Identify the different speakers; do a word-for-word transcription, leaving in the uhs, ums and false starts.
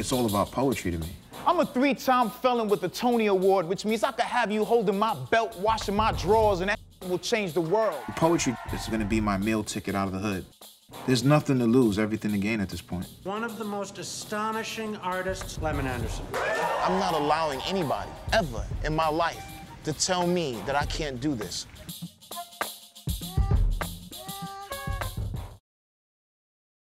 Speaker 1: It's all about poetry to me.
Speaker 2: I'm a three-time felon with the Tony Award, which means I could have you holding my belt, washing my drawers, and that will change the world.
Speaker 1: Poetry is gonna be my meal ticket out of the hood. There's nothing to lose, everything to gain at this point.
Speaker 3: One of the most astonishing artists, Lemon Anderson.
Speaker 4: I'm not allowing anybody, ever, in my life, to tell me that I can't do this.